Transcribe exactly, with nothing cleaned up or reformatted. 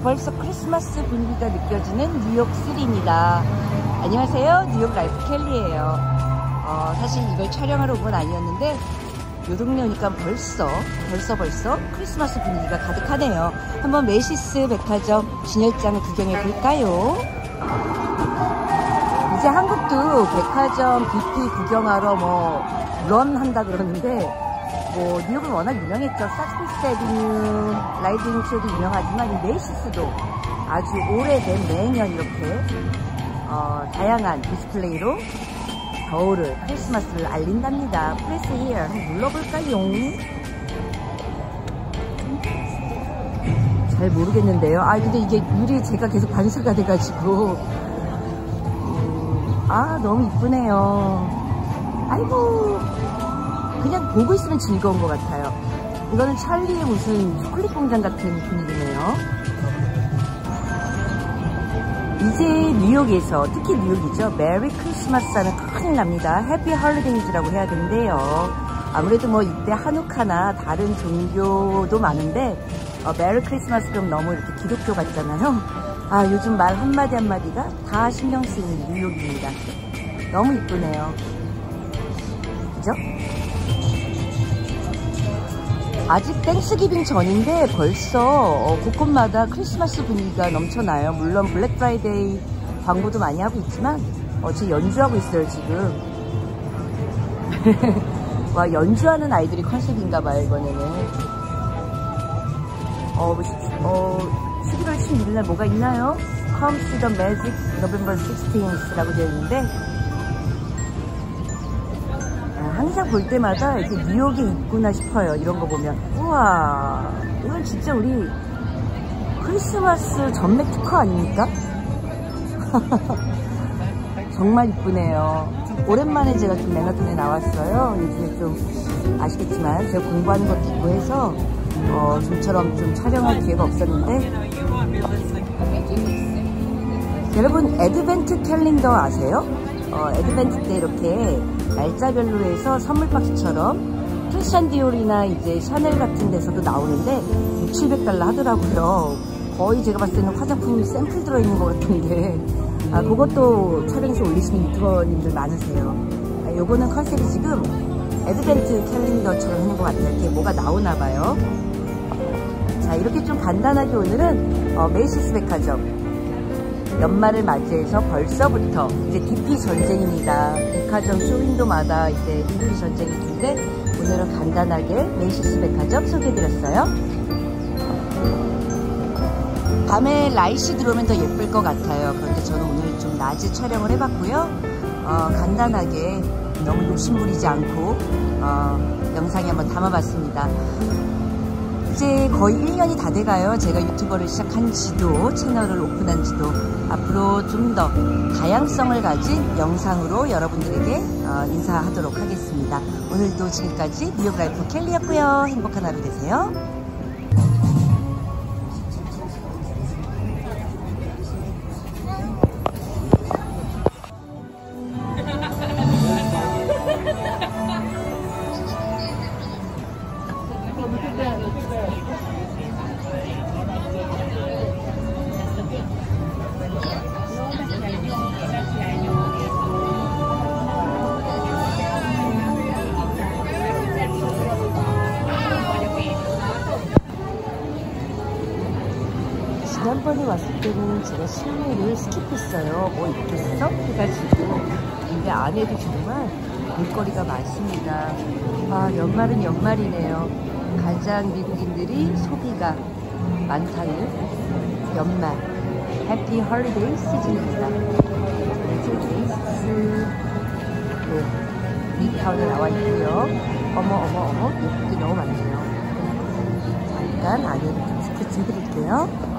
벌써 크리스마스 분위기가 느껴지는 뉴욕시티입니다. 안녕하세요, 뉴욕 라이프 켈리예요. 어, 사실 이걸 촬영하러 온 건 아니었는데 요 동네 오니까 벌써 벌써 벌써 크리스마스 분위기가 가득하네요. 한번 메시스 백화점 진열장을 구경해 볼까요? 이제 한국도 백화점 뷰티 구경하러 뭐 런 한다 그러는데, 뭐 뉴욕은 워낙 유명했죠. 사스피스 애비뉴, 라이딩쇼도 유명하지만 이 메시스도 아주 오래된 매년 이렇게 어, 다양한 디스플레이로 겨울을, 크리스마스를 알린답니다. 프레스 히어 한번 눌러볼까요? 잘 모르겠는데요. 아 근데 이게 유리에 제가 계속 반사가 돼가지고 음, 아 너무 이쁘네요. 아이고, 그냥 보고 있으면 즐거운 것 같아요. 이거는 찰리의 무슨 초콜릿 공장 같은 분위기네요. 이제 뉴욕에서, 특히 뉴욕이죠, 메리 크리스마스 하면 큰일 납니다. 해피 홀리데이즈라고 해야 되는데요. 아무래도 뭐 이때 한우카나 다른 종교도 많은데 어, 메리 크리스마스 그럼 너무 이렇게 기독교 같잖아요. 아 요즘 말 한마디 한마디가 다 신경 쓰이는 뉴욕입니다. 너무 이쁘네요. 그죠? 아직 땡스기빙 전인데 벌써 어, 곳곳마다 크리스마스 분위기가 넘쳐나요. 물론 블랙 프라이데이 광고도 많이 하고 있지만 어, 저 연주하고 있어요 지금. 와, 연주하는 아이들이 컨셉인가봐요 이번에는. 어, 어, 십일월 십육일 날 뭐가 있나요? Come see the magic November sixteenth라고 되어 있는데, 항상 볼 때마다 이렇게 뉴욕에 있구나 싶어요. 이런 거 보면 우와, 이건 진짜 우리 크리스마스 전매 특허 아닙니까? 정말 이쁘네요. 오랜만에 제가 좀 맨하탄에 나왔어요. 요즘에 좀 아시겠지만 제가 공부하는 것도 있고 해서 어, 좀처럼 좀 촬영할 기회가 없었는데, 여러분 애드벤트 캘린더 아세요? 어, 애드벤트 때 이렇게 날짜별로 해서 선물 박스처럼 크리스찬 디올이나 이제 샤넬 같은 데서도 나오는데 육천칠백 달러 하더라고요. 거의 제가 봤을 때는 화장품 샘플 들어있는 것 같은데, 아, 그것도 촬영해서 올리시는 유튜버님들 많으세요. 아, 요거는 컨셉이 지금 애드벤트 캘린더처럼 하는 것 같아요. 이렇게 뭐가 나오나 봐요. 자, 이렇게 좀 간단하게 오늘은 어, 메이시스 백화점 연말을 맞이해서 벌써부터 이제 디피 전쟁입니다. 백화점 쇼윈도마다 이제 디피 전쟁이 있는데 오늘은 간단하게 메이시스 백화점 소개해드렸어요. 밤에 라이시 들어오면 더 예쁠 것 같아요. 그런데 저는 오늘 좀 낮에 촬영을 해봤고요. 어, 간단하게 너무 욕심부리지 않고 어, 영상에 한번 담아봤습니다. 이제 거의 일 년이 다 돼가요. 제가 유튜버를 시작한 지도, 채널을 오픈한 지도. 앞으로 좀 더 다양성을 가진 영상으로 여러분들에게 어, 인사하도록 하겠습니다. 오늘도 지금까지 뉴욕 라이프 켈리였고요. 행복한 하루 되세요. 지난번에 왔을 때는 제가 실내를 스킵했어요. 뭐 있겠어? 해가지고. 근데 안에도 정말 볼거리가 많습니다. 아, 연말은 연말이네요. 가장 미국인들이 소비가 많다는 연말 해피 홀리데이 시즌입니다. 이제 메이시스 네, 미타운에 나와 있고요. 어머 어머 어머, 예쁜 게 너무 많네요. 잠깐 안에를 좀 스케치 해드릴게요.